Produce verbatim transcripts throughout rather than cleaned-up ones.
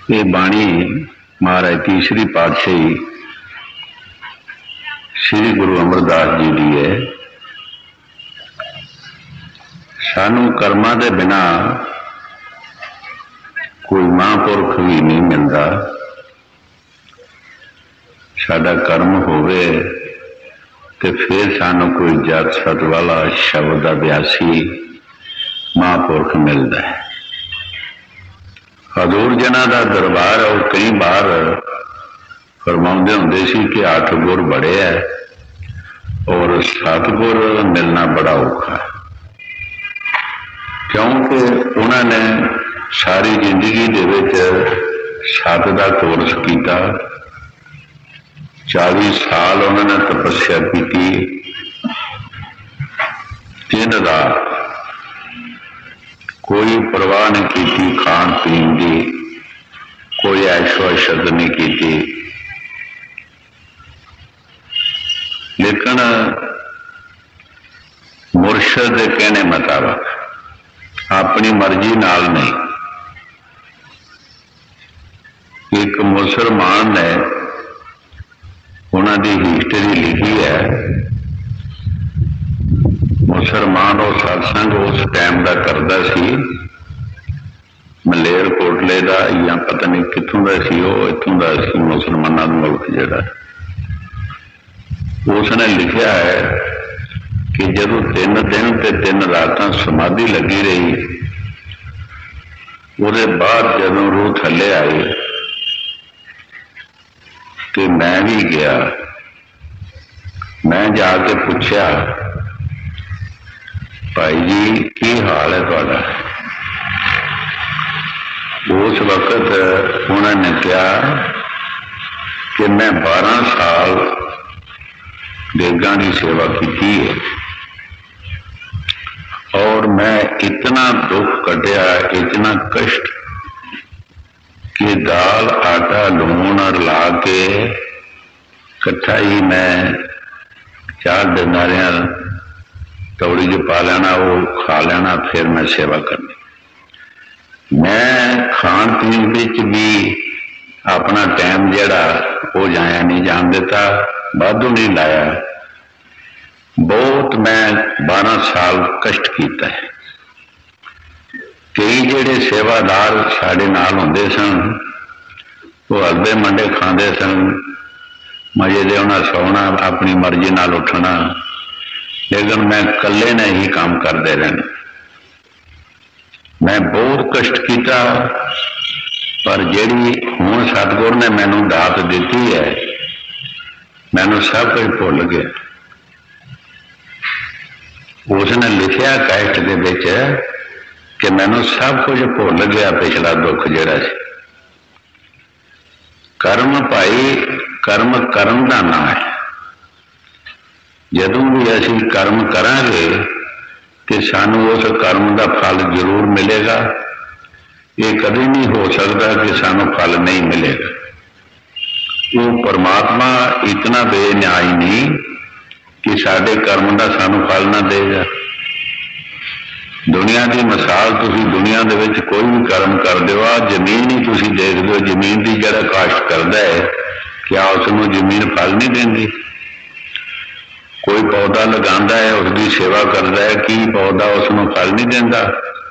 ये बाणी महाराज तीसरी पातशाही श्री गुरु अमरदास जी की है। सानू कर्मां दे बिना कोई महापुरख भी नहीं मिलता। साडा कर्म होवे ते फिर सानू कोई जत सत वाला शब्द दा अभ्यासी महापुरख मिलता है। हजूर जना का दरबार और कई बार फरमाउंदे हुंदे सी कि अठ गुर बड़े है और सतगुर मिलना बड़ा औखा है, क्योंकि उन्होंने सारी जिंदगी दे विच सत का कोर्स किया। चाली साल उन्होंने तपस्या की, दिन रात कोई परवाह नहीं की खान पीन की, कोई ऐशो अशद नहीं की। लेकिन मुर्शद के कहने मुताबिक अपनी मर्जी नाल नहीं। एक मुसलमान ने उन्होंने हिस्टरी लिखी है। मुसलमान और सत्संग उस टाइम का करता सी, मलेरकोटले का या पता नहीं कितों का सी, वो इतों का सी मुसलमानों का मुल्क जिहड़ा। उसने लिखा है कि जदों तीन दिन ते तीन रातां समाधि लगी रही, उसदे बाद जदों रूह थले आई तो मैं भी गया। मैं जाके पूछा, भाई जी की हाल है तुहाडा? उस वक्त उन्होंने कहा कि मैं बारह साल देगां की सेवा की है और मैं इतना दुख कटिया, इतना कष्ट कि दाल आटा लून रला के कट्ठा ही मैं चार दिनारियां तौड़ी च पा लेना, वो खा लेना, फिर मैं सेवा करनी। मैं खान पीन विच भी अपना टाइम जिहड़ा वो जाया नहीं जान देता, वाधू नहीं लाया। बहुत मैं बारह साल कष्ट किया है। कई जिहड़े सेवादार साडे नाल हुंदे सन, वो हलवे मंडे खांदे सन, मजे दे उन्हां सौना, अपनी मर्जी नाल उठना। लेकिन मैं कल्ले ने ही काम करते रहना। मैं बहुत कष्ट किया, पर जिहड़ी हुण सतगुर ने मैनू दात दिती है, मैनू सब कुछ भुल गया। उसने लिखिया कैस्ट दे विच कि मैनू सब कुछ भुल गया, पिछला दुख जिहड़ा सी। कर्म भाई, कर्म करन दा नाम है। जदों भी असीं कर्म करांगे तो सानू उस कर्म का फल जरूर मिलेगा। ये कभी नहीं हो सकता कि सानू फल नहीं मिलेगा। वो परमात्मा इतना बेन्यायी नहीं कि साडे कर्म का सानू फल ना देगा। दुनिया की मिसाल तुसीं दुनिया दे विच कोई भी कर्म कर दो, आ जमीन ही तुसीं देख दो, जमीन की जिहड़ा काश्त करदा है, क्या उसनूं जमीन फल नहीं देंदी? कोई पौधा लगांदा है, उसकी सेवा करता है, कि पौधा उसनूं फल नहीं देंदा?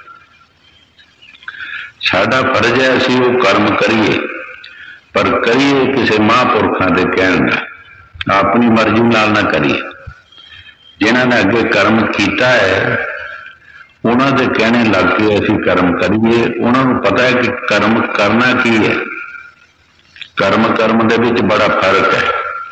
साडा फर्ज है असीं वो कर्म करिए, पर करिए किसी महापुरखों के कहण नाल, अपनी मर्जी नाल ना करिए। जिन्हां ने अगे कर्म किया है उन्हां दे कहने लग के असीं कर्म करिए। उन्हां नूं पता है कि कर्म करना की है। कर्म कर्म दे विच बड़ा फर्क है।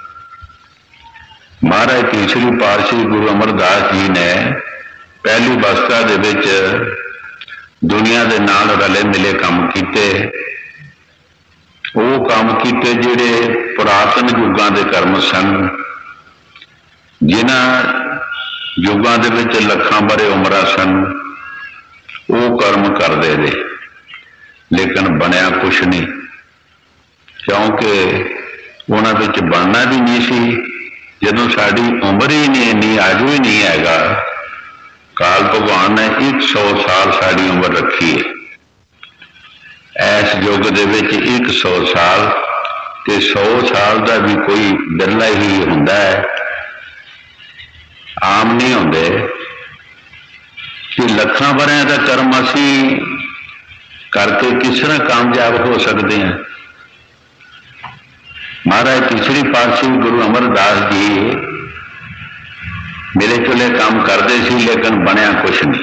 महाराज तीसरी पातशाही गुरु अमरदास जी ने पहली अवस्था दे विच दुनिया दे नाल रले मिले काम कीते। वो काम कीते जिहड़े पुरातन युगां दे कर्म सन, जिन्हां युगां दे विच लखां बरे उमरां सन। वो कर्म करदे रहे, लेकिन बनया कुछ नहीं, क्योंकि उन्हां विच बनना भी नहीं सी। जदों साडी उम्र ही नहीं इन्नी, आजू ही नहीं हैगा। काल भगवान ने एक सौ साल साड़ी उम्र रखी है। इस युग दे विच एक एक सौ साल ते सौ साल का भी कोई बिरला ही हुंदा है, आम नहीं होंदे कि लखां वरियां दा कर्म असी करके किस तरह कामयाब हो सकते हैं। महाराज तीसरी पातशाही गुरु अमरदास जी मेरे चले काम करते सी, लेकिन बनया कुछ नहीं।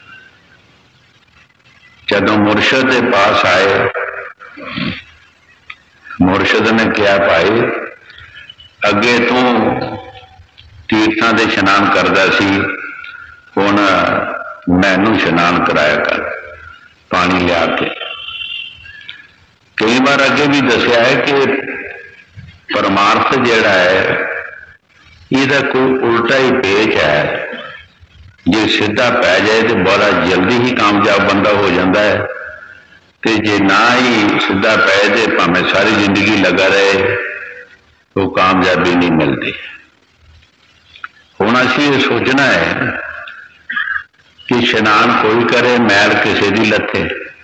जदों मुरशद के पास आए, मुरशद ने कहा भाई अगे तू तीर्थां दे इशनान करदा सी, हुण मैनू इशनान कराया कर पानी लिया के। कई बार अगे भी दसिया है कि परमार्थ जिहड़ा है इहदा कोई उल्टा ही पेच है, जे सीधा पै जाए तो बड़ा जल्दी ही कामयाब बंदा हो जाता है, तो जे ना ही सीधा पै जाए भावें सारी जिंदगी लगा रहे तो कामयाबी नहीं मिलती। हुण असीं ये सोचना है कि इशनान कोई करे, मैल किसी की लथे।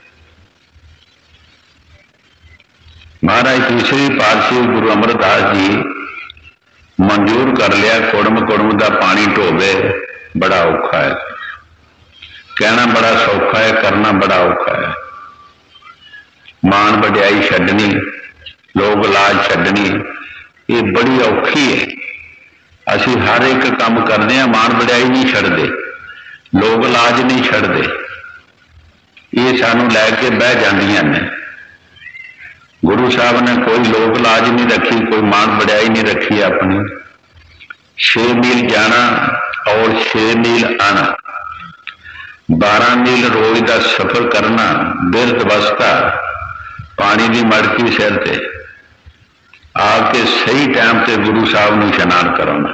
महाराज तीसरी पातशाही गुरु अमरदास जी मंजूर कर लिया, कुड़म कुड़म का पानी ढोवे बड़ा औखा है, कहना बड़ा सौखा है, करना बड़ा औखा है। मान वड्याई छड्डनी, लोग लाज छड्डनी, ये बड़ी औखी है। असी हर एक काम करते हैं, मान वड्याई नहीं छड्डदे, लोग लाज नहीं छड्डदे, ये सानू लैके बह जांदियां ने। गुरु साहब ने कोई लोग लाज नहीं रखी, कोई मान वड्याई नहीं रखी अपनी। छे मील जाना और छे मील आना, बारह मील रोज का सफर करना, बिरध अवस्था, पानी की मटकी सिर ते आके सही टाइम से गुरु साहब नूं इशनान कराना।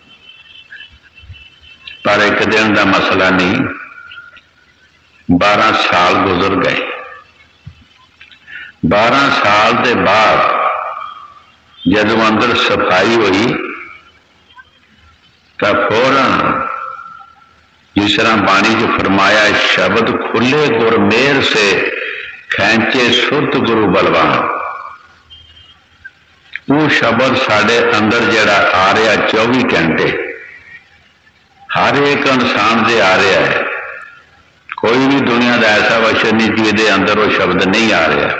पर एक दिन का मसला नहीं, बारह साल गुजर गए। बारह साल के बाद जदों अंदर सफाई हुई तो फौरन जिस तरह बाणी च फरमाया, शब्द खुले गुर मेहर से खैंचे सुरत गुरु बलवान। वो शब्द साडे अंदर जड़ा आ रहा चौबी घंटे हर एक इंसान दे आ रहा है। कोई भी दुनिया का ऐसा वचन नहीं जिहदे अंदर वो शब्द नहीं आ रहा,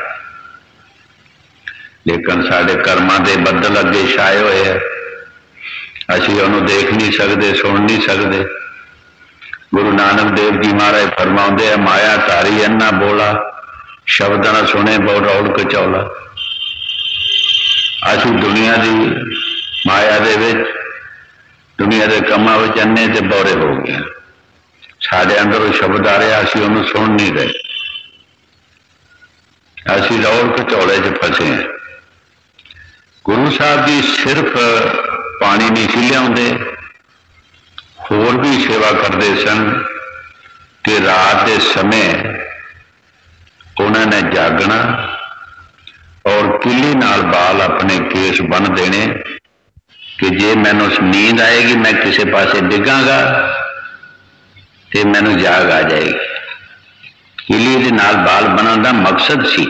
लेकिन साडे कर्मां दे बदल अगे छाए हुए है, असीं उहनूं देख नहीं सकते, सुन नहीं सकते। गुरु नानक देव जी महाराज फरमाउंदे है, माया धारी अन्ना बोला, शब्द ना सुने बहुत रौड़ कचौला। असीं दुनिया की माया दे विच, दुनिया के कामां विच अन्ने ते बौरे हो गए। साडे अंदर वो शब्द आ रहा, असीं उहनूं सुन नहीं रहे, असीं रौड़ कचौले च फसे हैं। गुरु साहब जी सिर्फ पानी नहीं सी लियाउंदे, होर भी सेवा करते सन कि रात के समय उन्होंने जागना और किली नाल बाल अपने केस बन देने कि जे मैनू नींद आएगी मैं किसी पासे डिगांगा तो मैनू जाग आ जाएगी। किली दे नाल बाल बनने का मकसद सी।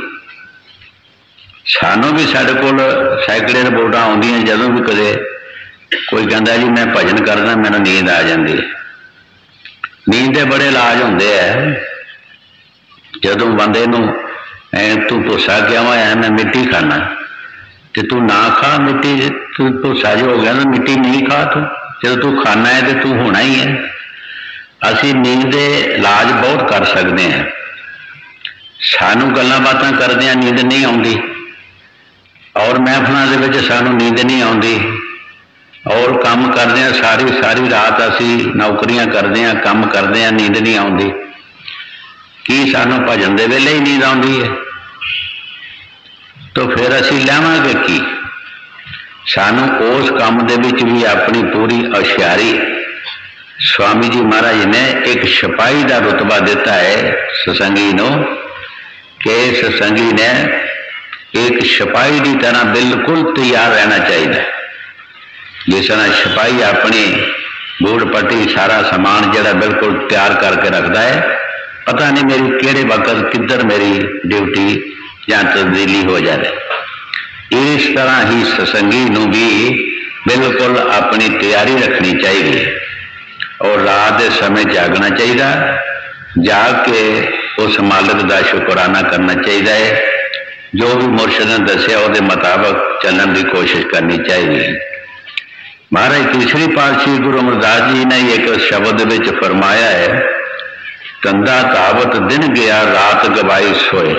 सानू भी साढ़े कोल सैकड़े रिपोर्टां आउंदियां, जदों भी कदे कोई कहता जी मैं भजन करना मैनू नींद आ जाती है। नींद के बड़े इलाज होंगे है। जदों बंदे नूं तू भुस्सा क्या होया मैं मिट्टी खाना, तो तू ना खा मिट्टी, तू भुस्सा जो हो गया ना मिट्टी नहीं खा, तू जो तू खाना है तो तू होना ही है। असी नींद के इलाज बहुत कर सकते हैं। सानू गल्लां बातां करदे आ नींद नहीं आउंदी, और महफिलां दे विच सानू नींद नहीं आउंदी, और काम करते हैं सारी सारी रात असी नौकरियां करते हैं, काम करते हैं, नींद नहीं आउंदी। की सानू भजन दे वेले ही नींद आउंदी है, तो फिर असी लैवांगे की? सानू उस काम दे विच भी अपनी पूरी होशियारी। स्वामी जी महाराज ने एक सिपाही का रुतबा दिता है सत्संगी नूं कि सत्संगी ने एक सिपाही की तरह बिल्कुल तैयार रहना चाहिए। जिस तरह सिपाही अपनी बूट पट्टी सारा समान जड़ा बिल्कुल तैयार करके रखता है, पता नहीं मेरी किहड़े वक्त किधर मेरी ड्यूटी ਜਾਂ ਤਬਦੀਲੀ ਹੋ ਜਾਵੇ। इस तरह ही सत्संगी नूं भी बिल्कुल अपनी तैयारी रखनी चाहिए और रात के समय जागना चाहिए, जाग के उस मालिक का शुकराना करना चाहिए है। जो भी मुर्शद ने दसिया उसके मुताबिक चलने की कोशिश करनी चाहिए। महाराज तीसरी पातशाही गुरु अमरदास जी ने एक शब्द विच फरमाया है, तंदा तावत दिन गया रात गवाई सोए।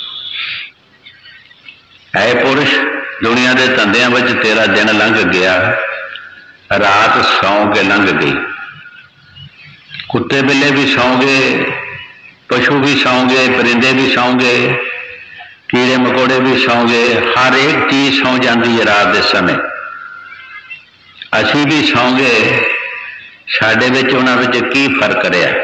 ऐ पुरुष दुनिया के धंधिया में तेरा दिन लंघ गया, रात सौ के लंघ गई। कुत्ते बिल्ले भी सौ गए, पशु भी सौ गए, परिंदे भी सौ गए, कीड़े मकोड़े भी सौ गए, हर एक चीज सौ जाती है रात के समय। असी भी सौ गए, साडे विच उन्हां विच की फर्क रहा?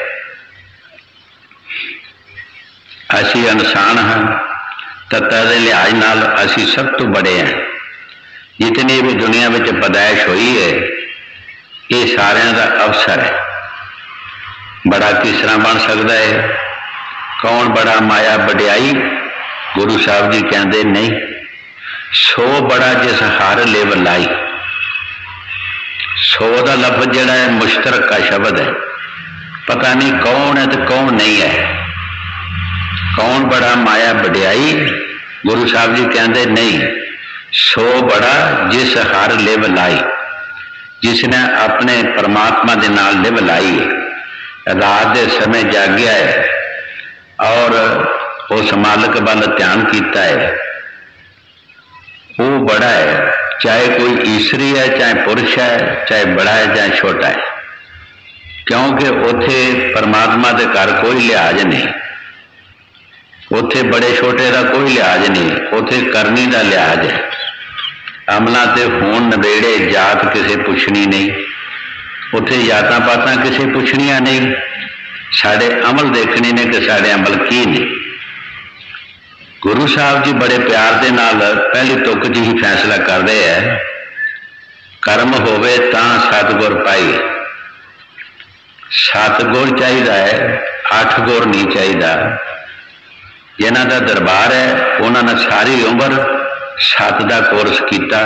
असी इंसान हाँ, तत्ता के लिहाज नाल असी सब तो बड़े हैं। जितनी भी दुनिया में पैदाइश हुई है ये सारे का अवसर है। बड़ा किस तरह बन सकता है? कौन बड़ा माया वड्याई? गुरु साहब जी कहते नहीं, सो बड़ा जिस हर लिव लाई। सो का लफ्ज जिहड़ा है मुश्तरक का शब्द है, पता नहीं कौन है तो कौन नहीं है। कौन बड़ा माया वड्याई? गुरु साहब जी कहते नहीं, सो बड़ा जिस हर लिव लाई, जिसने अपने परमात्मा के नाल लिव लाई है, रात के समय जागया है और उस मालिक वाल ध्यान किया है, वो बड़ा है। चाहे कोई ईसरी है, चाहे पुरुष है, चाहे बड़ा है, चाहे छोटा है, क्योंकि उथे परमात्मा के घर कोई लिहाज नहीं। उथे बड़े छोटे का कोई लिहाज नहीं, उथे करनी का लिहाज है। अमलों से होण नवेड़े, जात किसे पुछनी नहीं, उथे जातां पातां किसे पुछनिया नहीं। साडे अमल देखने ने कि साडे अमल की ने। गुरु साहब जी बड़े प्यार के नाल पहली तुक जी ही फैसला कर रहे हैं, कर्म होवे तां सतगुर पाई। सत गुर चाहिए है, अठ गुर नहीं चाहिए। जिन्हां दा दरबार है उन्होंने सारी उम्र सत का कोर्स किया।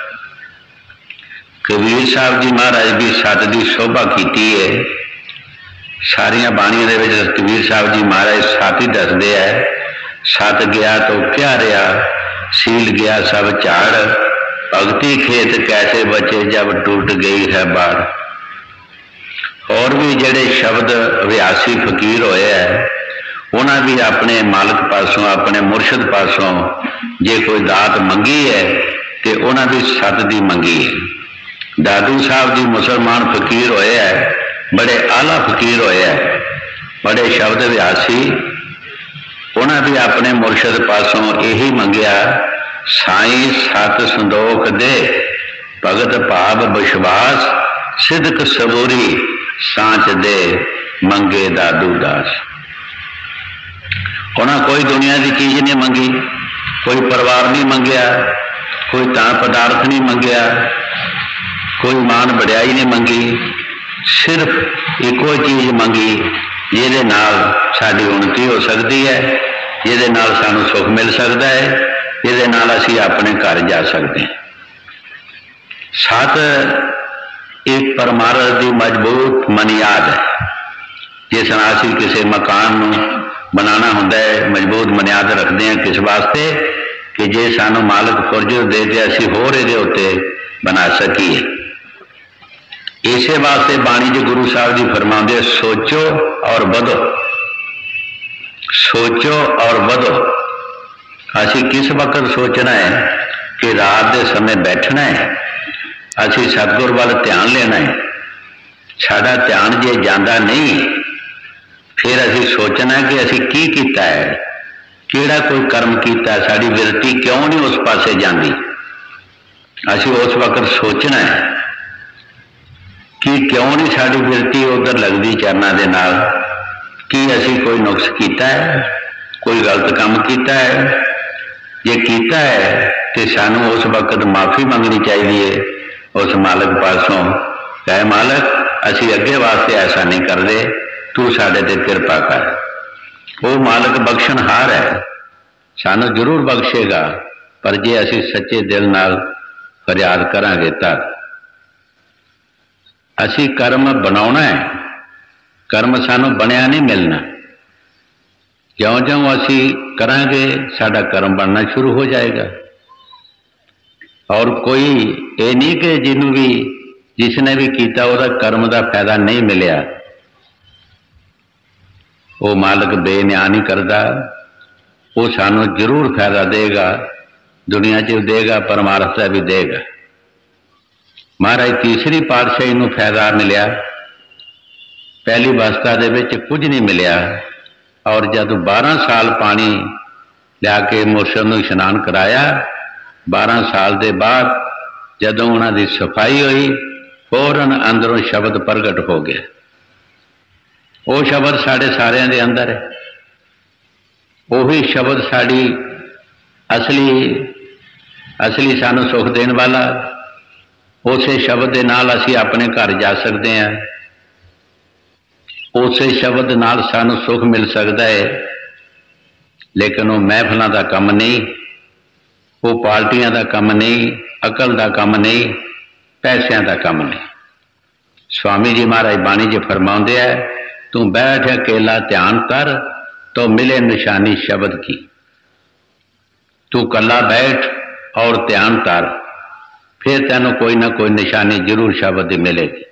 कबीर साहब जी महाराज भी सत की शोभा की है। सारिया बाणियों दे विच कबीर साहब जी महाराज सत ही दसदे है, सत गया तो क्या रहा, सील गया सब झाड़, भगती खेत कैसे बचे जब टूट गई है बाढ़। और भी जिहड़े शब्द अभ्यासी फकीर होए है, उन्हें भी अपने मालिक पासों, अपने मुर्शद पासों जे कोई दात मंगी है तो उन्हें भी सत दी मंगी है। दादू साहब जी मुसलमान फकीर होए है, बड़े आला फकीर होए है, बड़े शब्द अभ्यासी, उन्हें भी अपने मुर्शद पासों यही मंगया, साईं सत संदोख दे, भगत भाव विश्वास, सिदक सबूरी सांच दे, मंगे दादू दास। उन्हें कोई दुनिया की चीज नहीं मंगी, कोई परिवार नहीं मंगया, कोई धन पदार्थ नहीं मंगया, कोई मान वड्याई नहीं मंगी, सिर्फ एको चीज मंगी जिहदे नाल साडी उन्नति हो सकती है, जिहदे नाल सानू सुख मिल सकता है, जिहदे नाल असीं अपने घर जा सकते हैं। सत एक परमार्थ की मजबूत बुनियाद है। जिस नाल असीं किसी मकान नूं बनाना होंदा है, मजबूत बुनियाद रखते हैं किस वास्ते कि जे सानू मालिक फुरजत दे के असीं होर इहदे उत्ते बना सकीए। इसे वास्ते बाणी च गुरु साहब जी फरमाते, सोचो और बधो, सोचो और बधो। असीं किस वक्त सोचना है कि रात के समय बैठना है, असीं सतगुर वाल ध्यान लेना है। साडा ध्यान जे जांदा नहीं, फिर असीं सोचना कि असीं की कीता है, किहड़ा कोई कर्म कीता, साडी विरती क्यों नहीं उस पासे जांदी। असीं उस वक्त सोचना है कि क्यों नहीं साडी विरती उधर लगती चरणा दे नाल, कि असीं कोई नुक्स कीता है, कोई गलत काम कीता है। जे कीता है तो सानू उस वक्त माफ़ी मंगनी चाहिए उस मालिक पासों, कहे मालिक असीं अगे वास्ते ऐसा नहीं करते, तू साडे ते किरपा कर। वो मालिक बख्शणहार है, सानू जरूर बख्शेगा, पर जे असी सच्चे दिल नाल फरियाद करांगे तां। असी कर्म बनाउणा है, कर्म सानू बनिया नहीं मिलना। ज्यों ज्यों असी करांगे साडा कर्म बनना शुरू हो जाएगा। और कोई ये नहीं कि जिन्हों भी जिसने भी किया वह कर्म का फायदा नहीं मिलिया, वो मालिक बेन्याय नहीं करता। वो सानू जरूर फायदा देगा, दुनिया च देगा, परमार्थ का भी देगा। महाराज तीसरी पातशाही नूं फायदा मिलिया, पहली अवस्था दे विच कुछ नहीं मिलिया। और जब बारह साल पानी लिया के मुर्शद नूं इशनान कराया, बारह साल के बाद जदों उन्हां दी सफाई हुई, फौरन अंदरों शब्द प्रगट हो गया। वो शब्द साढ़े सारिਆਂ ਦੇ अंदर है, ਉਹੀ शब्द साड़ी असली असली सानू सुख देने वाला। उसे शब्द के नाल असी अपने घर जा सकते हैं, उसे शब्द नाल सानू सुख मिल सकता है। लेकिन वो महफलों का काम नहीं, वो पार्टियां का काम नहीं, अकल का काम नहीं, पैसों का काम नहीं। स्वामी जी महाराज बाणी जी फरमाते हैं, तू बैठ अकेला ध्यान कर तो मिले निशानी शब्द की। तू कला बैठ और ध्यान कर, फिर तेन कोई ना कोई निशानी जरूर शब्द की मिलेगी।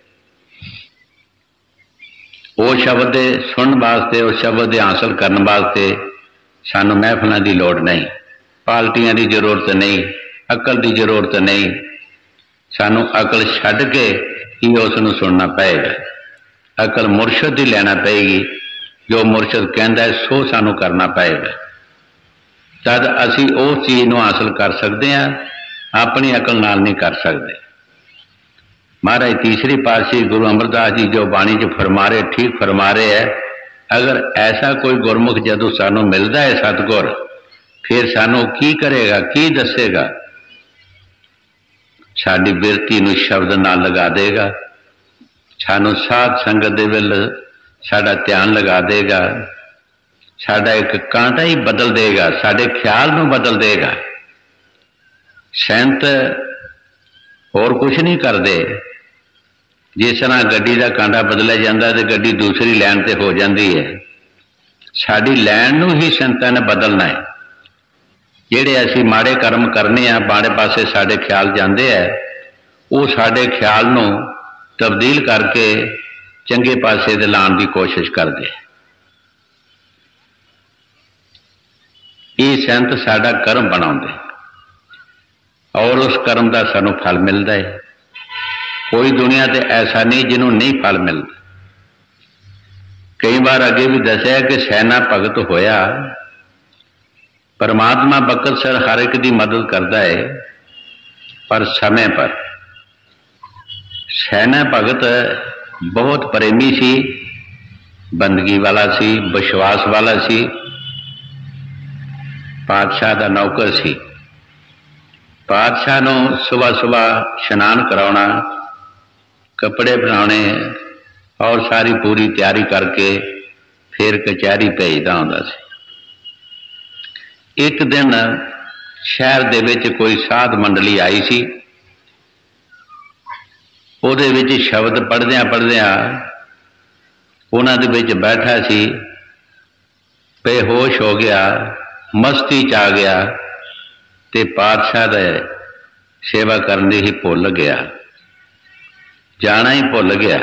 वो शब्द सुनने वास्ते, उस शब्द हासिल करने वास्ते सानू महफलों की लौड़ नहीं, पार्टियां की जरूरत नहीं, अकल की जरूरत नहीं। सानू अकल छड्ड के ही उसनूं सुनना पएगा। अकल मुरशद ही लेना पेगी, जो मुरशद कहता है सो सानू करना पएगा। तद असी उस चीज़ नूं हासिल कर सकते हैं, अपनी अकल नाल नहीं कर सकते। महाराज तीसरी पातशाही गुरु अमरदास जी जो बाणी च फरमा रहे, ठीक फरमा रहे है। अगर ऐसा कोई गुरमुख जदों सानू मिलता है सतगुर, फिर सानू की करेगा, की दसेगा? साडी बिरती नूं शब्द नाल लगा देगा, सानू साध संगत दे विल साडा ध्यान लगा देगा, साडा एक कांटा ही बदल देगा, साडे ख्याल नूं बदल देगा। संत होर कुछ नहीं करते। जिस तरह गड्डी का कांटा बदलिया जाता तो गड्डी दूसरी लैन ते हो जाती है, साडी लैन नूं ही संतां ने बदलना है। जिहड़े असीं माड़े कर्म करने आ, माड़े पासे साडे ख्याल जाते हैं, वो साडे ख्याल नूं तब्दील करके चंगे पासे दे लाण की कोशिश करते। ये संत साडा कर्म बनाउंदे और उस कर्म का सानू फल मिलता है। कोई दुनिया ते ऐसा नहीं जिन्हों नहीं फल मिलता। कई बार अगे भी दसिया कि सैना भगत होया, परमात्मा बकत सर हर एक की मदद करता है, पर समय पर। सैना भगत बहुत प्रेमी सी, बंदगी वाला सी, विश्वास वाला सी, पातशाह का नौकर सी। पातशाह नूं सुबह सुबह इशनान कराउणा, कपड़े बनाने और सारी पूरी तैयारी करके फिर कचहरी भेजदा हुंदा सी। एक दिन शहर दे विच कोई साध मंडली आई सी, उहदे विच शब्द पढ़दियां पढ़दियां उन्हां दे विच बैठा सी, बेहोश हो गया, मस्ती च आ गया ते पातशाह दे सेवा करने ही भुल गया, जाना ही भुल गया।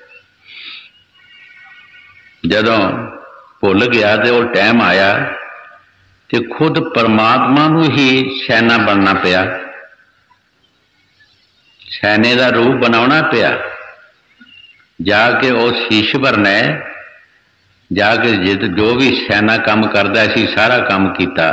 जदों भुल गया तो वो टाइम आया तो खुद परमात्मा नूं ही सैना बनना पिया, सैने का रूप बनाना पिया। जाके उस ईश्वर ने जाके जिद जो भी सैना काम करता सी सारा काम किया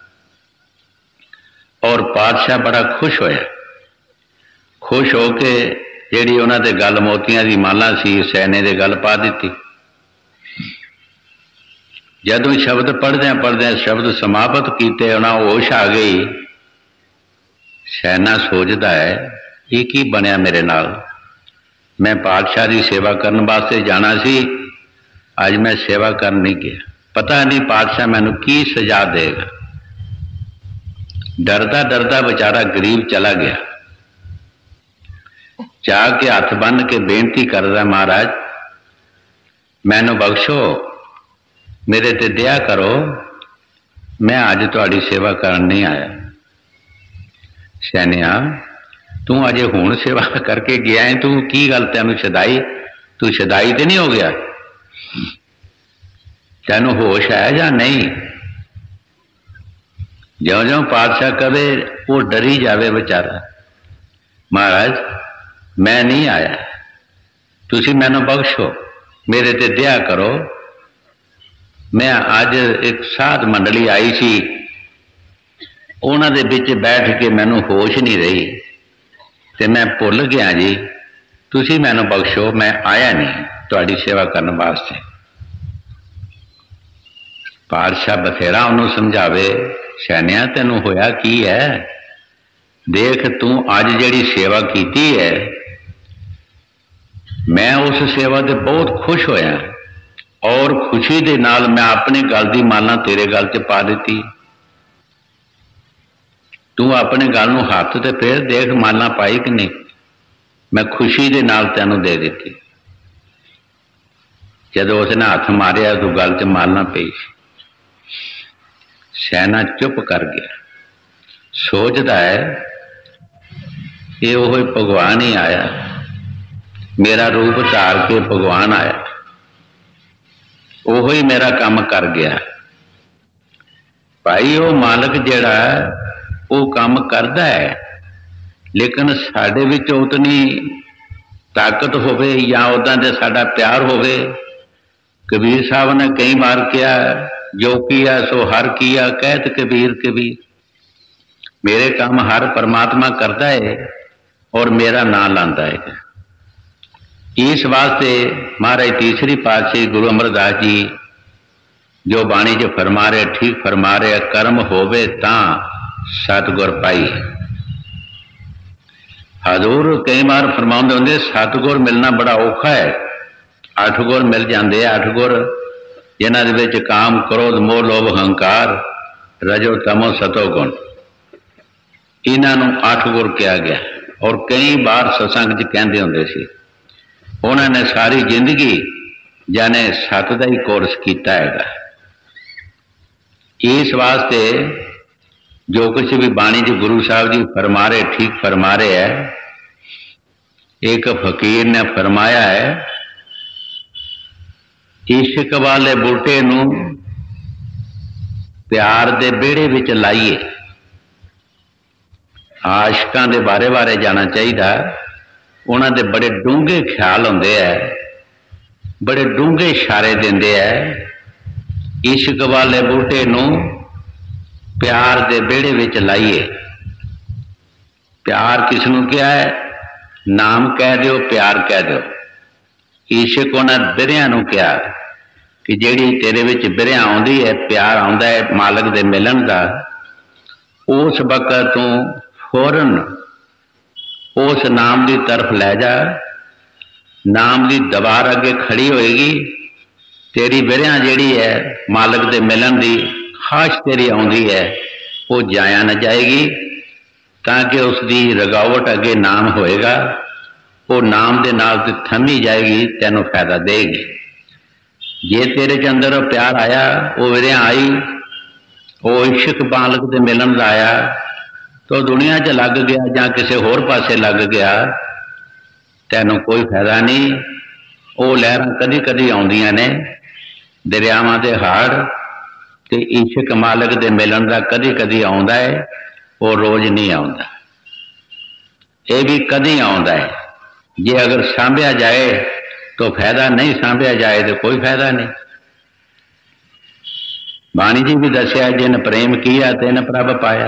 और पातशाह बड़ा खुश होया। खुश होके जिहड़ी उन्हां दे गल मोतियां दी माला सी सैने दे गल पा दी। जदों शब्द पढ़द्या पढ़द्या शब्द समाप्त किए, उन्हां होश आ गई। सैना सोचता है ये की बनया मेरे नाल, मैं पातशाह की सेवा करने वास्ते जाना सी, अज मैं सेवा कर नहीं गया, पता नहीं पातशाह मैनू की सजा देगा। डरदा डरदा बेचारा गरीब चला गया। चाह के हथ बन के बेनती करदा, महाराज मैनू बख्शो, मेरे ते दया करो, मैं अज तुहाडी सेवा करन नहीं आया। सैनिया तू अजे हुण सेवा करके गया है, तू की गल तैनू छदाई, तू छदाई तो नहीं हो गया? तैनू होश है या नहीं? ज्यों ज्यों पातशाह कवे वो डरी जावे बेचारा। महाराज मैं नहीं आया, तुसी मैनू बख्शो, मेरे ते दया करो। मैं अज एक साध मंडली आई सी, उन्हां दे विच बैठ के मैनू होश नहीं रही ते मैं भुल गया जी, तुसी मैनू बख्शो, मैं आया नहीं तुहाडी सेवा करन वास्ते। पातशाह बथेरा उन्होंने समझावे, सैनिया तैनू होया की है? देख तू अज जिहड़ी सेवा कीती है, मैं उस सेवा ते बहुत खुश होया और खुशी दे नाल मैं अपने गल दी माला तेरे गल च पा दी। तू अपने गल नूं हथ ते फिर देख माला पाई कि नहीं, मैं खुशी दे नाल तैनू दे दी। जदों उसने हथ मारिया तो गल च माला पई। सैना चुप कर गया, सोचता है ये वो भगवान ही आया, मेरा रूप धार के भगवान आया, वो ही मेरा काम कर गया। भाई वो मालक जिहड़ा वो काम करता है, लेकिन साडे विच उतनी ताकत होवे या उदां दे साडा प्यार होवे। कबीर साहब ने कई बार किया, जो किया सो हर किया, कहत कबीर कबीर। मेरे काम हर परमात्मा करता है और मेरा नाम लांदा है। इस वास्ते महाराज तीसरी पातशाही गुरु अमरदास जी जो बाणी च फरमा रहे, ठीक फरमा रहे, कर्म होवे तां सतगुर पाई। हजूर कई बार फरमाउंदे हुंदे सतगुर मिलना बड़ा औखा है। अठ गुर मिल जाते हैं, अठ गुर जिन्हां दे विच काम, क्रोध, मोह, लोभ, हंकार, रजो, तमो, सतो गुण, इन्हां नूं अठ गुर कहा गया। और कई बार सत्संग च कहंदे हुंदे सी, उन्होंने सारी जिंदगी जाने सत का ही कोर्स किया है। इस वास्ते जो कुछ भी बाणी जी गुरु साहब जी फरमा रहे, ठीक फरमा रहे है। एक फकीर ने फरमाया है, इश्क वाले बूटे नूं प्यार दे बेड़े विच लाइए। आशकां दे बारे बारे जाना चाहिए, उन्हां दे बड़े डूंघे ख्याल होंदे है, बड़े डूंघे इशारे देंदे है। इश्क वाले बूटे नूं प्यार दे बेड़े विच लाइए। प्यार किसनूं क्या है? नाम कह दो, प्यार कह दो। इश्क उन्हां बिरहिआं नूं क्या कि जिहड़ी तेरे विच बिरहिआं आउंदी है, प्यार आउंदा है मालक दे मिलन दा, उस वक्त तूं फौरन उस नाम की तरफ लै जा। नाम की दीवार अगे खड़ी होएगी, तेरी बिरहिआं जिहड़ी है मालक दे मिलन की खाश तेरी आउंदी है, वो जाया न जाएगी, ताकि उसकी रगावट अगे नाम होएगा, वो नाम दे नाल ते थमी जाएगी, तेनों फायदा देगी। जे तेरे के अंदर प्यार आया, वो बिरहिआं आई, वो इश्क मालक दे मिलन दा आया, तो दुनिया च लग गया जां किसी होर पासे लग गया, तैनों कोई फायदा नहीं। वो लहरां कदी कदी आउंदियां ने, दरियावां दे हाड़, ते इश्क मालक दे मिलन दा कदी कदी आउंदा है, वो रोज नहीं आउंदा। ये भी कदी आउंदा है। जे अगर सांभिया जाए तो फायदा, नहीं सांभिया जाए तो कोई फायदा नहीं। बाणी जी भी दसिया, जिन प्रेम किया तिन प्रभ पाया।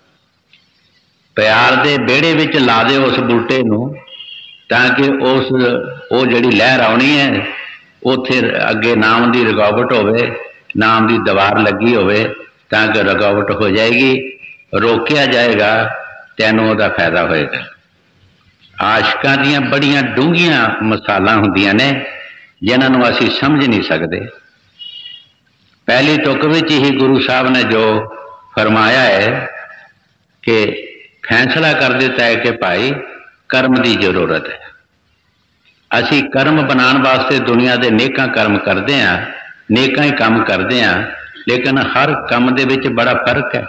प्यार दे बेड़े विच ला दे उस बूटे नूं, ताकि उस वो जिहड़ी लहर आउणी है उत्थे अगे नाम की रुकावट होवे, नाम की दीवार लगी होवे, ताकि रुकावट हो जाएगी, रोकिया जाएगा, तैनूं उहदा फायदा होएगा। आशकां दीयां बड़ियां डूंघियां मिसालां हुंदियां ने, जिन्हां नूं असीं समझ नहीं सकते। पहली तुक विच ही गुरु साहब ने जो फरमाया है कि फैसला कर दिता है कि भाई कर्म की जरूरत है। असी कर्म बनाने वास्ते दुनिया के नेकां कर्म करते हैं, नेकां ही काम करते हैं, लेकिन हर काम दे विच बड़ा फर्क है।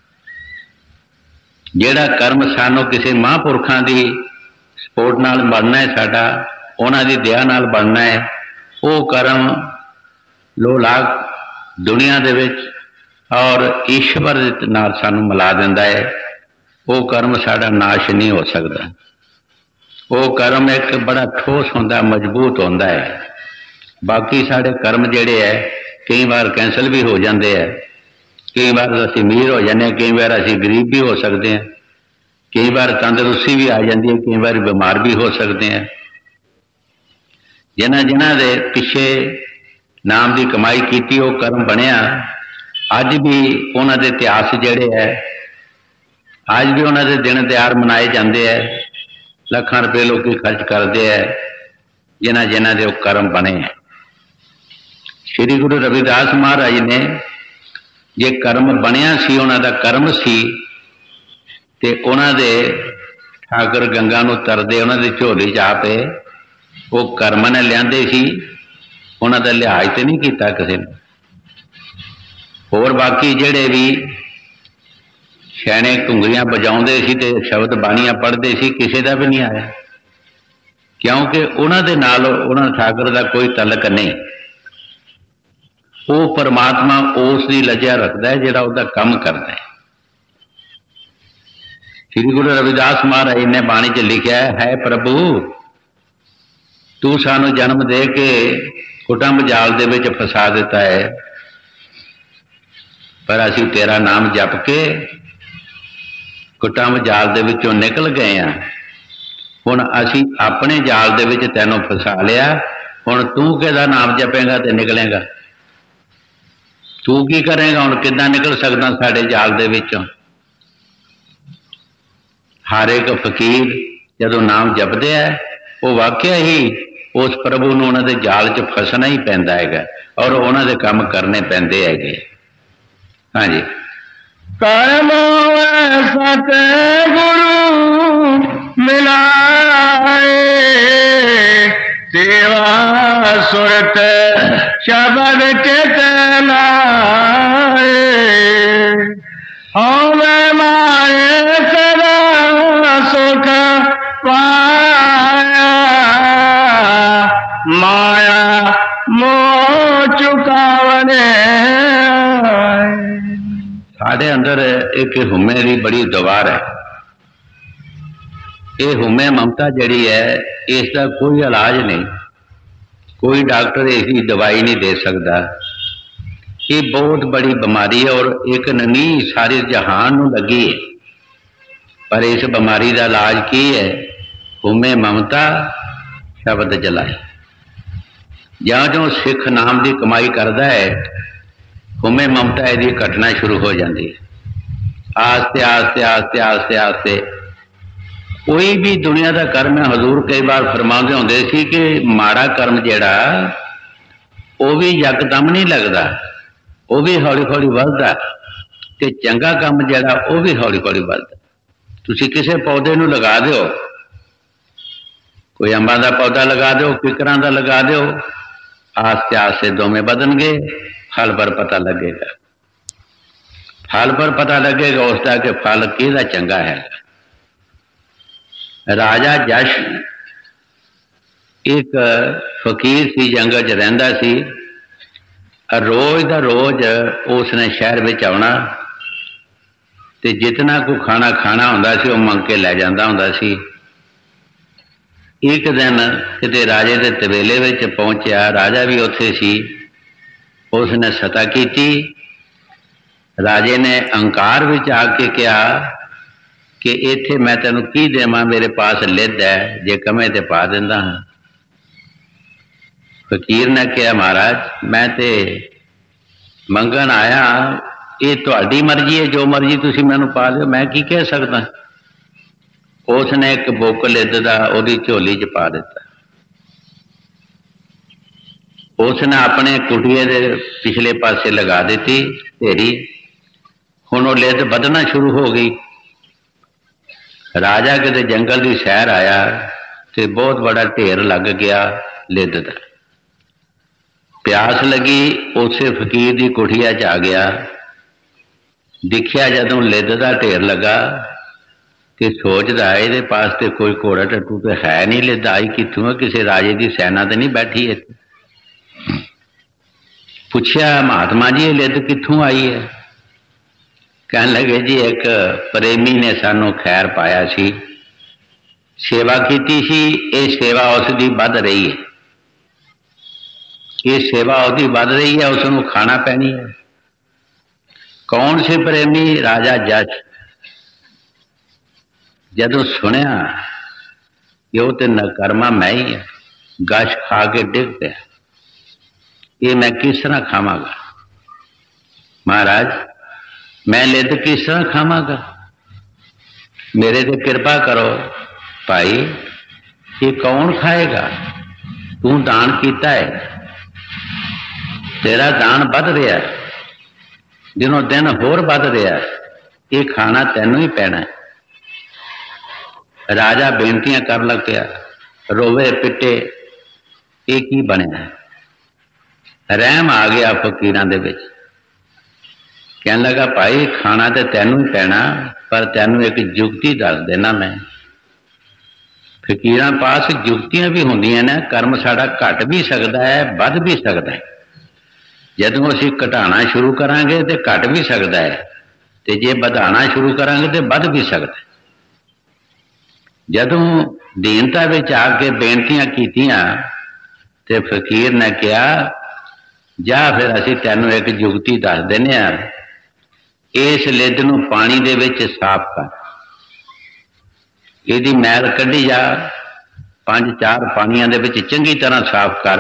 जिहड़ा कर्म सानू किसी महापुरखों की सपोर्ट नाल बनना है, साडा उन्हां दी दया नाल बनना है, वो कर्म लो लाग दुनिया दे विच और ईश्वर नाल सानू मिला दिंदा है। वो कर्म साडा नाश नहीं हो सकता। वो कर्म एक बड़ा ठोस होंदा, मजबूत होंदा है। बाकी साढ़े कर्म जिहड़े है कई बार कैंसल भी हो जाते हैं, कई बार असीं अमीर हो जाते हैं, कई बार असीं गरीब भी हो सकते हैं, कई बार तंदुरुस्ती भी आ जाती है, कई बार बीमार भी हो सकते हैं। जिन्हां जिन्हां दे पिछे नाम की कमाई की वो कर्म बनया, अज भी उन्हां दे इतिहास जिहड़े है, अज भी उन्हां दे दिन त्योहार मनाए जाते हैं, लखां रुपये लोग खर्च करते हैं जिन्हां जिन्हां दे कर्म बने हैं। श्री गुरु रविदास महाराज ने जे कर्म बनया सी, उन्हां दा कर्म सी, ते उन्हां दे ठाकर गंगा नूं तरदे उन्हां दी झोली च आपे वो कर्म ने लियांदे सी, उन्हां दा लिहाज ते नहीं कीता किसी ने। होर बाकी जिहड़े भी शैणे घुंगरियां बजाउंदे सी ते शब्द बाणियां पढ़दे सी, किसी दा भी नहीं आया, क्योंकि उन्हां दे नाल उन्हां ठाकर दा कोई तलक नहीं। वो परमात्मा उस दी लज्जा रखता है जिहड़ा उहदा काम करता है। श्री गुरु रविदास महाराज ने बाणी च लिखा है, है प्रभु तू सानू जन्म दे के कुटुंब जाल दे विच फसा दिता है, पर असी तेरा नाम जप के कुटुंब जाल दे विचों निकल गए हैं। हुण असी अपने जाल दे विच तैनूं फसा लिया, हुण तू किहदा नाम जपेगा ते निकलेगा? तू की करेगा? हुण किद्दां निकल सकदा साडे जाल दे विचों? हर एक फकीर जदों नाम जपदे है वो वाकया ही उस प्रभु नूं उन्हां दे जाल च फसना ही पैंदा है और उन्हां दे काम करने पैंदे है। हाँ जी। कर्म सत गुरु मिलाए, सेवा सुरत शबद चित लाए, होवे माए सदा सुख पाया, माया मोह चुकावने। साढ़े अंदर एक हुमे की बड़ी दवार है। ये हुमे ममता जड़ी है, इसका कोई इलाज नहीं, कोई डॉक्टर इसकी दवाई नहीं दे सकता। ये बहुत बड़ी बीमारी है और एक नहीं सारे जहान नूं लगी है। पर इस बीमारी का इलाज की है? हुमे ममता शब्द जलाई। ज्यों ज्यों सिख नाम की कमाई करता है, हुमे ममता यदि घटना शुरू हो जाती है। आस्ते आस्ते आस्ते आस्ते आस्ते कोई भी दुनिया का कर्म है, हजूर कई बार फरमाते होंदे सी कि माड़ा कर्म जिहड़ा वो भी यकदम नहीं लगता, वो भी हौली हौली बढ़ता, ते चंगा काम जिहड़ा वो भी हौली हौली बढ़ता। तुसीं किसी पौधे नूं लगा दो, कोई अंबां दा पौधा लगा दो, किकरां दा लगा दो, आस्ते आस्ते दोवें बदनगे, फल पर पता लगेगा। फल पर पता लगेगा उसका कि फल किहदा चंगा है। राजा जश एक फकीर सी, जंगल च रहिंदा सी। रोज दा रोज उसने शहर में आना ते जितना को खाना खाना हुंदा सी वो मंग के लै जांदा हुंदा सी। एक दिन किते राजे दे तबेले विच पहुंचा, राजा भी उत्थे सी। उसने सता की। राजे ने अंकार विच आके कहा कि इत्थे मैं तैनूं की देवां, मेरे पास लिद्द है, जे कमे ते पा दिंदा हां। फकीर ने कहा महाराज मैं ते मंगन आया, ये तुहाडी मर्जी है, जो मर्जी तुसीं मैनूं पा लिओ, मैं की कह सकदा। उसने एक बुक लिद्द दा ओहदी झोली च पा दिता। उसने अपने कुटिए दे पिछले पासे लगा दी ढेरी। हुण वो लिद्द बधना शुरू हो गई। राजा किते जंगल की सैर आया तो बहुत बड़ा ढेर लग गया लिद दा। प्यास लगी, उसे फकीर की कुठिया च आ गया। दिखिया जदों लिद का ढेर लगा तो सोचता ये पास तो कोई घोड़ा टट्टू तो है नहीं, लिद आई कितों, किसी राजे की सैना तो नहीं बैठी है। पूछया महात्मा जी ये लिद कित्थों आई है? कह लगे जी एक प्रेमी ने सानू खैर पाया सी, सेवा की सी, ये सेवा उसकी बढ़ रही है, ये सेवा उसकी बढ़ रही है, उसनू खाना पैनी है। कौन से प्रेमी? राजा जश। जदों सुनिया कि वो तो नकरमा मैं ही है, गश खा के डिग पिया, ये मैं किस तरह खावांगा? महाराज मैं लिद किस तरह खावांगा, मेरे ते कृपा करो। भाई ये कौन खाएगा? तू दान किया है, तेरा दान बढ़ रहा है, दिनों दिन होर बढ़ रहा है, ये खाना तेनों ही पैना है। राजा बेनतियां कर लग गया, रोवे पिटे, ये की बनया? रहम आ गया फकीरां दे विच। कहने लगा भाई खाना तो तेनों ही पैना, पर तेनों एक जुगती दस देना मैं। फकीरां पास जुगतियां भी होंदियां ने, कर्म साड़ा घट भी सकता है, बढ़ भी सकता है। जदों असीं घटाना शुरू करांगे तो घट भी सकता है, ते जे बढ़ाना शुरू करांगे तो बढ़ भी सकता है। जदों दीनता विच आके बेनतियां कीतियां ते फकीर ने कहा जा फिर असीं तैनूं एक जुगती दस देने आ, इस लिद नूं पानी दे विच साफ कर, इहदी मैल कढ़ी जा, पांच चार पानियां दे विच चंगी तरह साफ कर,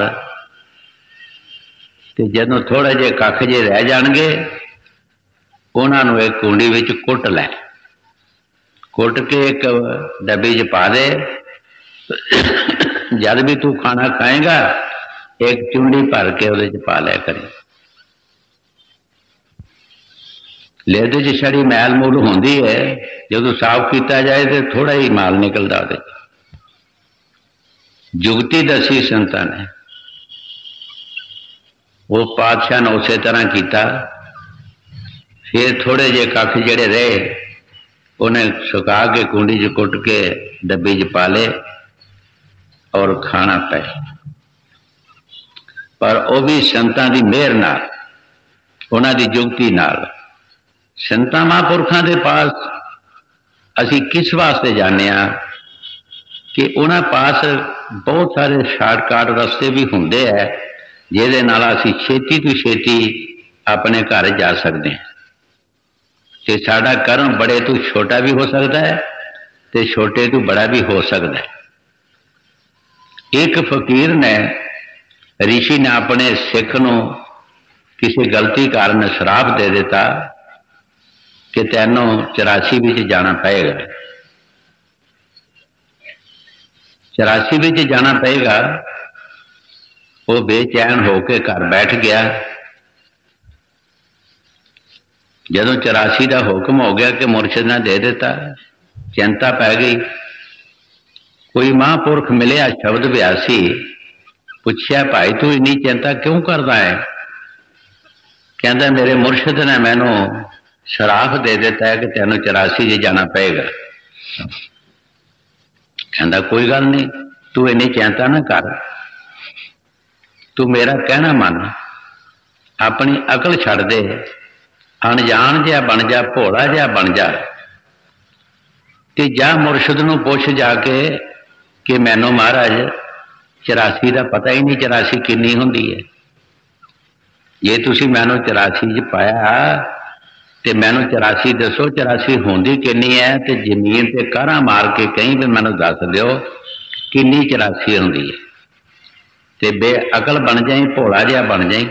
ते जदों थोड़े जे कख जे रह जाणगे उन्हां नूं एक कूंडी विच कुट लै, कुट के एक डब्बी च पा दे। जद भी तू खाना खाएगा एक चुंडी भर के उहदे च पा लिया करी। लिद च छड़ी मैल मूल होंदी है, जदों साफ किया जाए तो थोड़ा ही माल निकलता उहदे च। जुगती दसी संतां ने, वो पातशाह ने उस तरह किया। फिर थोड़े जे कख जिहड़े रहे उन्हें सुका के कुंडी च कुट के डब्बी च पा ले और खाना पै, पर वह भी संतां दी मेहर नाल, उन्हां दी जुगती नाल। संतां महापुरखां दे पास असीं किस वास्ते जाने आ कि उन्हां पास बहुत सारे शार्टकट रस्ते भी हुंदे है, जिहदे नाल असीं छेती तो छेती अपने घर जा सकते हैं। ते साडा कर्म बड़े तो छोटा भी हो सकता है, ते छोटे तो बड़ा भी हो सकता है। एक फकीर ने, ऋषि ने अपने सिख नूं किसी गलती कारण श्राप दे दिता कि तैनों चौरासी विच जाना पएगा, चौरासी विच जाना पएगा। वो बेचैन होकर घर बैठ गया। जदों चौरासी का हुक्म हो गया कि मुर्शिद ने दे दिता, चिंता पै गई। कोई महापुरख मिलिया शब्द व्यासी, पूछया भाई तू इन्नी चिंता क्यों करता है? कहता मेरे मुर्शिद ने मैनू शराफ दे दिता है कि तेनों चौरासी च जाना पएगा। कहता कोई गल नहीं, तू इन्नी चिंता ना कर, तू मेरा कहना मन, अपनी अकल छड़ दे, अनजान जिहा बन जा, भोला जिहा बन जा, ते जा मुर्शिद नूं पुछ जाके कि मैनू महाराज चौरासी का पता ही नहीं, चौरासी किन्नी हुंदी है। जे तुसीं मैनू चौरासी च पाया तो मैनू चौरासी दसो, चौरासी होंदी किन्नी है, तो जमीन ते कारां मार के कहीं भी मैनू दस दिओ किन्नी चौरासी हुंदी है, ते बेअकल बन जाई, भोला जिहा बन जाई।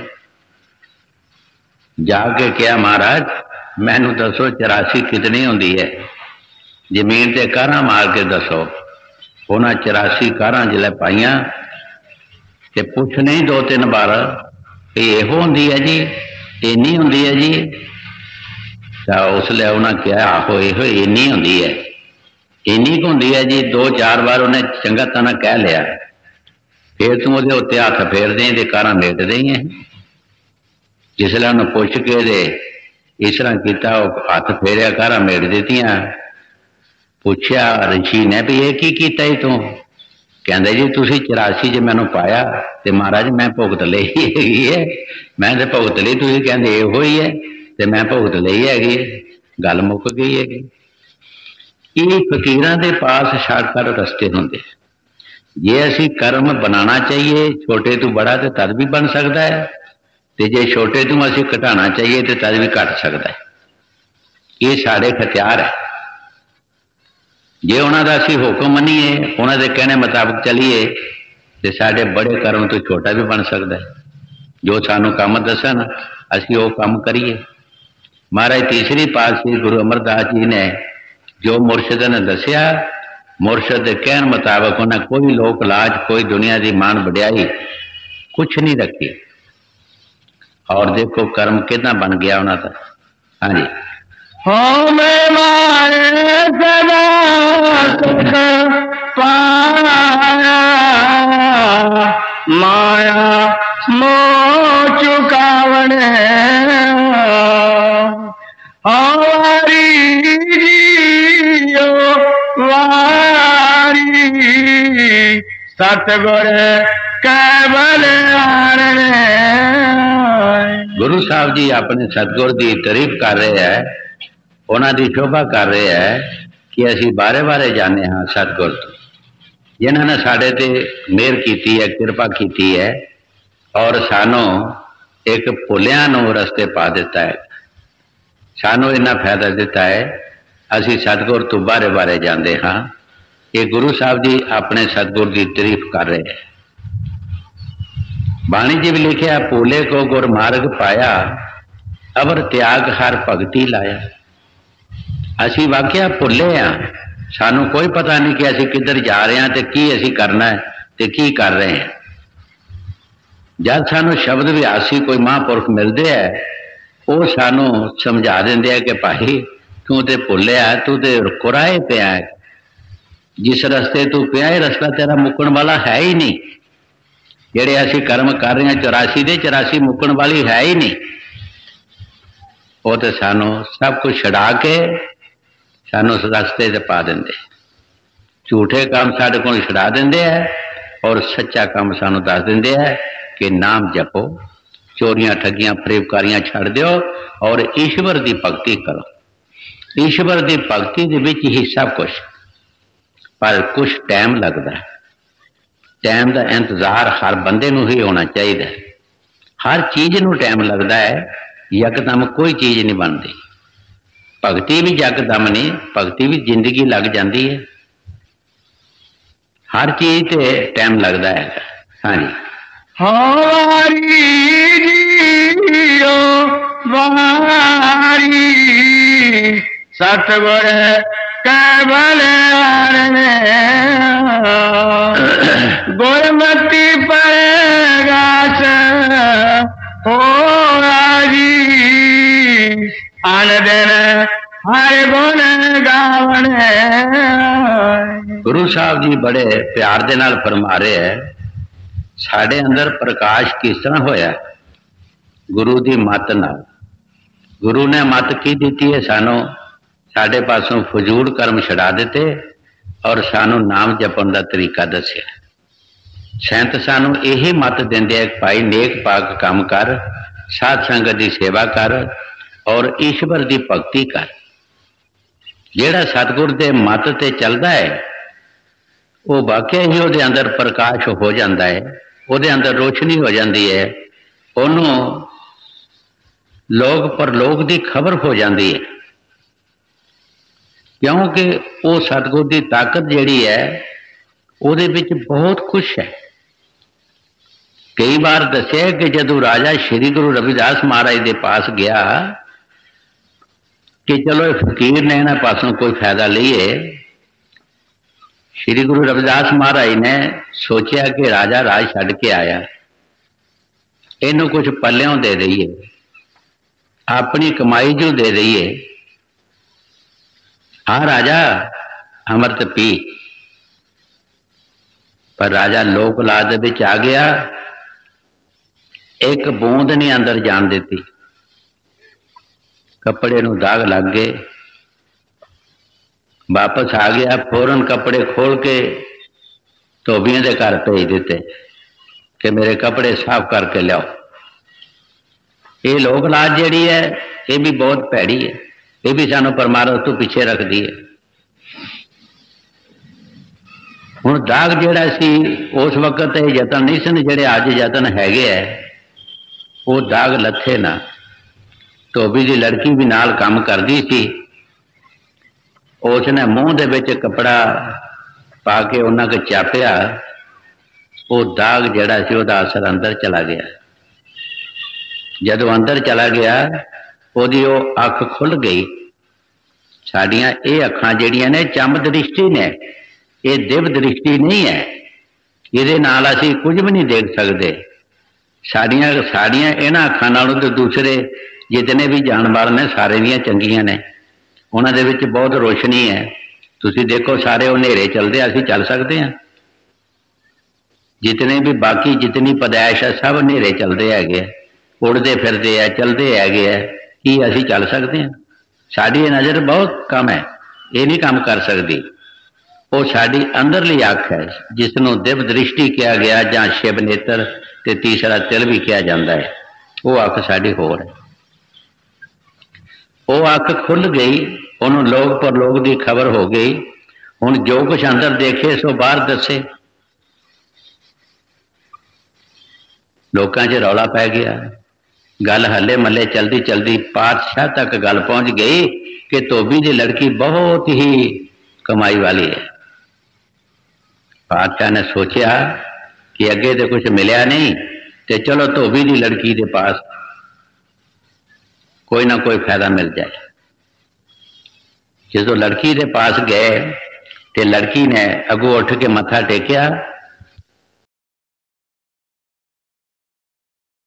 जाके क्या महाराज मैनू दसो चौरासी कितनी होंदी है, जमीन ते कारां मार के दसो। उन्हें चौरासी कारां जिले पाइया ते पुछ नहीं दो तीन बार यहो होंदी है जी, इन्नी होंदी है जी। तो उसले उन्हें कहा आहो यो इन्नी होंदी है। इन्नी कुं होंदी है जी, दो चार बार उन्हें चंगा तना कह लिया, फिर तू वो उत्ते हथ फेर दें तो कारां मेट दें। जिसलै उन्हें पुछ के दे इस तरह किया, हथ फेरिया, कारां मेट दित्तियां। पूछया ऋषि ने भी ये की कीता तू? कहंदे जी तुसीं चौरासी च मैनू पाया ते महाराज मैं भुगत लई हैगी है। मैं तो भुगत लई, तुसीं कहंदे इहो ही है ते मैं भुगत लई हैगी है, गल मुक गई हैगी। ये फकीरां दे पास शार्टकट रस्ते होंदे। जे असी कर्म बनाना चाहिए छोटे तो बड़ा तो तद भी बन सकता है, ते जे छोटे तो असी घटाना चाहिए तो तद भी घट सकता है। ये साढ़े हथियार है। जे उन्हों का असी हुक्म मनीए, उन्होंने कहने मुताबिक चलीए तो साढ़े बड़े कर्म तो छोटा भी बन सकता है। जो सानू काम दसन असी वो काम करिए। महाराज तीसरी पातशाही गुरु अमरदास जी ने जो मुर्शद ने दसिया, मुर्शद के कहन मुताबिक उन्हें कोई लोक लाज, कोई दुनिया की मान वड्याई कुछ नहीं रखी। और देखो कर्म कितना बन गया उन्हों का। हाँ जी, हो में मारे सदा सुख पाया, माया मोह चुकावने हमारी जियो वारी, सतगुर केवल आरने। गुरु साहब जी अपने सतगुर की तारीफ कर रहे हैं, उन्होंने शोभा कर रहे हैं कि असी बारे बारे जाने हाँ सतगुर तो, जिन्होंने साढ़े ते मेहर की है, कृपा की है और सानू एक भुलिया नू रस्ते पा दिता है। सानू इन्ना फायदा दिता है, असी सतगुर तो बारे बारे जाते हाँ। ये गुरु साहब जी अपने सतगुर की तारीफ कर रहे हैं। बाणी जी भी लिखा, भोले को गुरमार्ग पाया, अवर त्याग हर भगती लाया। असी वाकया भुले हाँ, सानू कोई पता नहीं कि असी किधर जा रहे हैं, तो की असी करना है तो की कर रहे हैं। जब सानू शब्द विहासी कोई महापुरख मिलते हैं, वो सानू समझा देंगे है कि भाई तू तो भुले आ, तू तो कुराए पिया है, जिस रस्ते तू पिया है रस्ता तेरा मुकन वाला है ही नहीं। जेड़े असी कर्म कर रहे हैं चौरासी दे चौरासी मुकन वाली है ही नहीं। वो तो सानू सब कुछ छड़ा के सानू रस्ते से पा देंगे। झूठे काम साढ़े को छड़ा देंगे है और सच्चा काम सानू दस देंगे है कि नाम जपो, चोरियां ठगियां फरेबकारियां छड़ दो और ईश्वर की भगती करो। ईश्वर की भगती के विच ही सब कुछ, पर कुछ टाइम लगता है। टाइम का इंतजार हर बंदे नूं ही होना चाहिए। हर चीज नूं टाइम लगता है, यकदम कोई चीज नहीं बनती। भगती भी यकदम नहीं, भगती भी जिंदगी लग जाती है। हर चीज ते टाइम लगता है। हाँ जी, हमारी जियो वारी, सतगुर केवल आरने। गुरमति पड़ेगा हो राजी, आन दिन हर गुण गावने। गुरु साहब जी बड़े प्यार दे नाल फरमा रहे हैं, साढ़े अंदर प्रकाश किस तरह होया? गुरु की मत नाल। गुरु ने मत की दी है सानू, साढ़े पासों फजूल कर्म छड़ा दिते और सानू नाम जपन का तरीका दसिया। संत सानू यही मत देंदे भाई नेक पाक काम कर, साध संगत की सेवा कर और ईश्वर की भगती कर। जेड़ा सतगुर दे मत ते चलता है वो वाकई ही वो अंदर प्रकाश हो जाता है, वो अंदर रोशनी हो जाती है, उन्होंने लोग परलोक की खबर हो जाती है। क्योंकि वो सतगुर की ताकत जिहड़ी है उहदे विच बहुत कुछ है। कई बार दसिया कि जदों राजा श्री गुरु रविदास महाराज के पास गया कि चलो फकीर ने इन्हां पासों कोई फायदा लईए, श्री गुरु रविदास महाराज ने सोचा कि राजा राज छड्ड के आया, इनू कुछ पल्लियों दे दईए, अपनी कमाई जो दे दईए। हाँ राजा, अमृत पी। पर राजा लोक लाज दे विच आ गया, एक बूंद नहीं अंदर जान देती। कपड़े नूं दाग लग गए, वापस आ गया, फौरन कपड़े खोल के धोबियों के घर भेज दिते कि मेरे कपड़े साफ करके लियाओ। ये लोक लाज जिहड़ी है ये भी बहुत भैड़ी है, ये भी सानू परमात्मा तो पीछे रखती है। हुण दाग जिहड़ा सी उस वक्त ये यतन नहीं सन जिहड़े अज यतन हैगे है, वो दाग लथे ना। धोबी की लड़की भी नाल काम करती सी, उसने मूँह दे विच कपड़ा पा के उन्हां के चापिया, वो दाग जिहड़ा सी उहदा असर अंदर चला गया। जदों अंदर चला गया उहदी वो अख खुल गई। साडियां ये अखां जिहड़ियां ने चम दृष्टि ने, ये दिव दृष्टि नहीं है, ये नाल असीं कुछ भी नहीं देख सकते। साड़ियां साड़ियां इन्हां अखां नालों तो दूसरे जितने भी जानवर ने सारे दियां चंगियां ने, उन्हां दे विच बहुत रोशनी है। तुसीं देखो सारे उन्हेरे चलते, असीं चल सकते हैं। जितने भी बाकी जितनी पैदाइश है सब नेरे चलते है, उड़ते फिरते है, चलते है, कि असीं चल सकते हैं? साड़ी नज़र बहुत कम है, ये नहीं काम कर सकती। वो साड़ी अंदरली अख है जिसनों दिव दृष्टि किया गया, जां शिव नेत्र ते तीसरा तिल भी किया जाता है। वो अख साड़ी होर है। वो अख खुल गई, उन्होंने लोग पर लोग की खबर हो गई। हुण जो कुछ अंदर देखे सो बाहर दसे। लोकां च रौला पै गया, गल हले मले चलती चलती पातशाह तक गल पहुंच गई कि धोबी की लड़की बहुत ही कमाई वाली है। पातशाह ने सोचा कि अगे तो कुछ मिलया नहीं, तो चलो धोबी की लड़की के पास कोई ना कोई फायदा मिल जाए। जो लड़की के पास गए तो लड़की ने अगों उठ के मत्था टेकिया